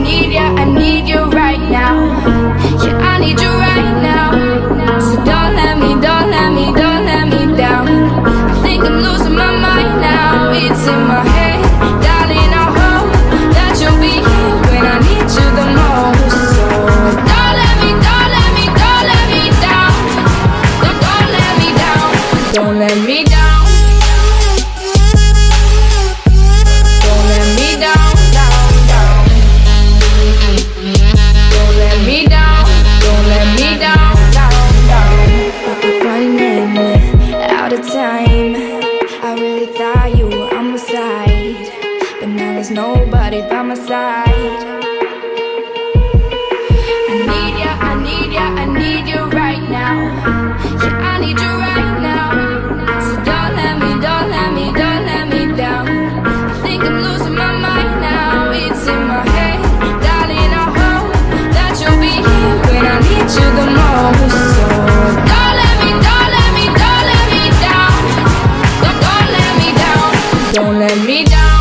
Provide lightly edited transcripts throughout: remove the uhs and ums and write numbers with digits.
I need you right now. Yeah, I need you right now. So don't let me down. I think I'm losing my mind now. It's in my head, darling, I hope that you'll be here when I need you the most. So don't let me down. Don't let me down. Don't let me down. Don't let me down. Don't let me down. Running out of time. I really thought you were on my side, but now there's nobody by my side. I need you right now. Yeah, I need you right now. So don't let me down. I think I'm losing my mind now. It's in my head, darling, I hope that you'll be here when I need you the most. So don't let me down. Don't let me down.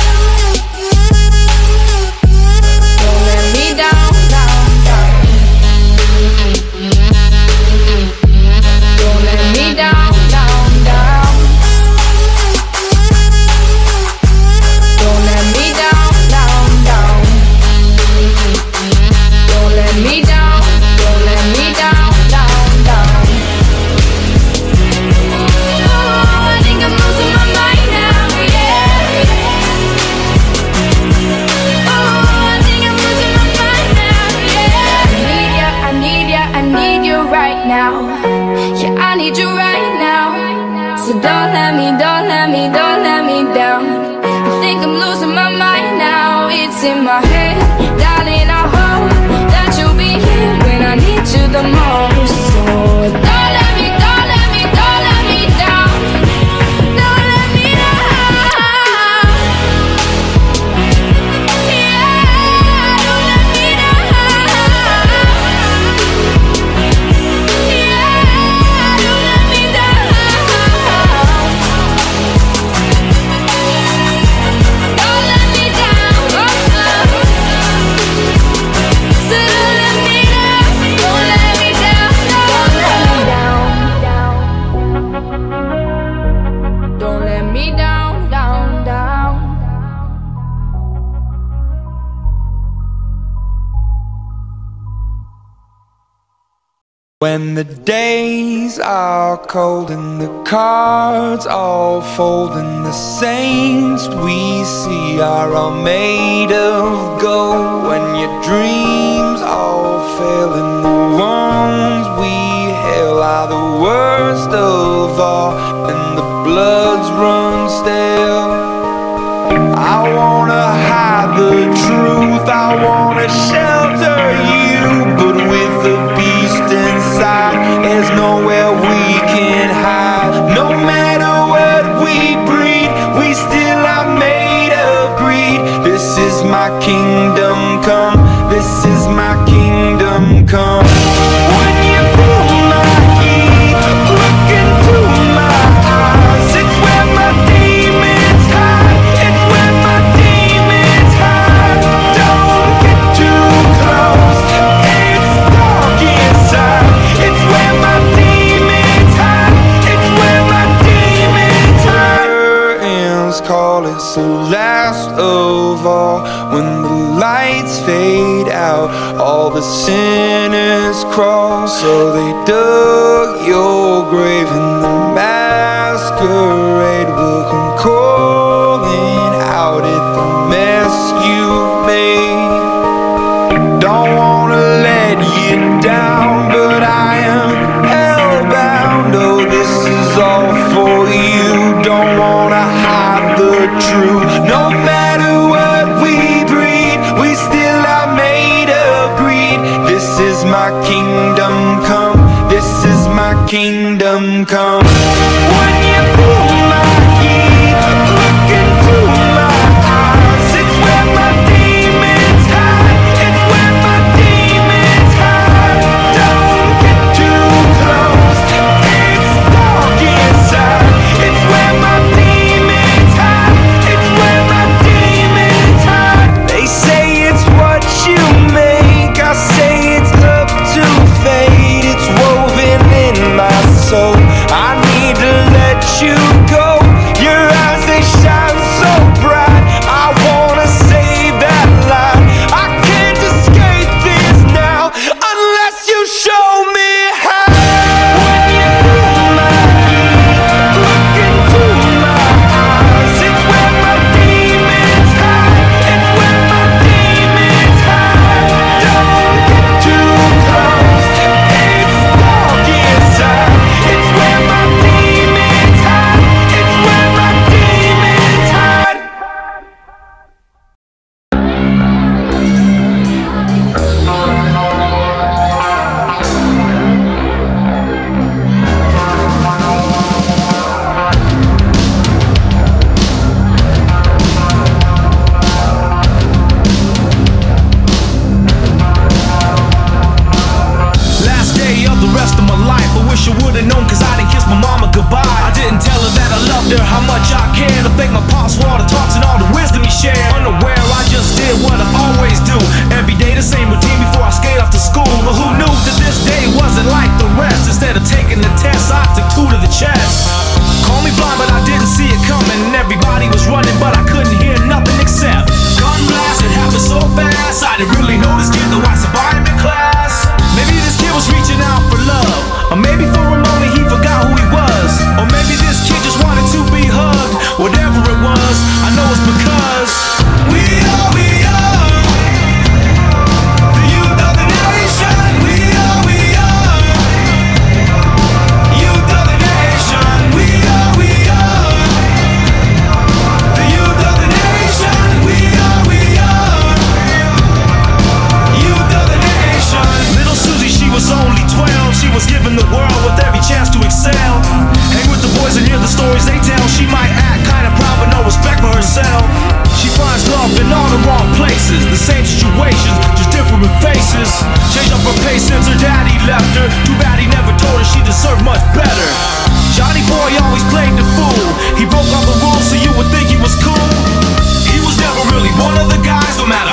In my head, darling, I hope that you'll be here when I need you the most. So don't let me down. Don't let me down. Yeah, don't let me down. Yeah, don't let me down. Don't let me down. When the days are cold and the cards all fold and the saints we see are all made of gold, when your dreams all fail and the ones we hail are the worst of all and the bloods run stale, I wanna hide the truth, I wanna shelter you, but with the beast inside, there's nowhere we can hide. No matter what we breed, we still are made of greed. This is my kingdom come, this is my kingdom come. When you feel my heat, look into my eyes, it's where my demons hide, it's where my demons hide. Don't get too close, it's dark inside, it's where my demons hide, it's where my demons hide. Curtains call, it's the last of all. When the lights fade out, all the sinners crawl. So they dug your grave and the masquerade will come calling out at the mess you've made. Don't wanna let you down, but I am hellbound. Oh, this is all for you. Don't wanna hide the truth. No matter what we breed, we still are made of greed. This is my kingdom come, this is my kingdom come. When you feel my heat, look Nobody really know this kid, though I survived in class. Maybe this kid was reaching out for love, or maybe for a moment he forgot who he was, or maybe this kid just wanted to be hugged. Whatever it was, I know it's because we are the youth of the nation. We are youth of the nation. We are the youth of the nation. We are youth of the nation. Little Susie, she was only 12. She was given the world with every chance to excel. Hang with the boys and hear the stories they tell. She might act kinda proud but no respect for herself. She finds love in all the wrong places, the same situations, just different faces. Changed up her pace since her daddy left her. Too bad he never told her she deserved much better. Johnny boy always played the fool. He broke all the rules so you would think he was cool. He was never really one of the guys, no matter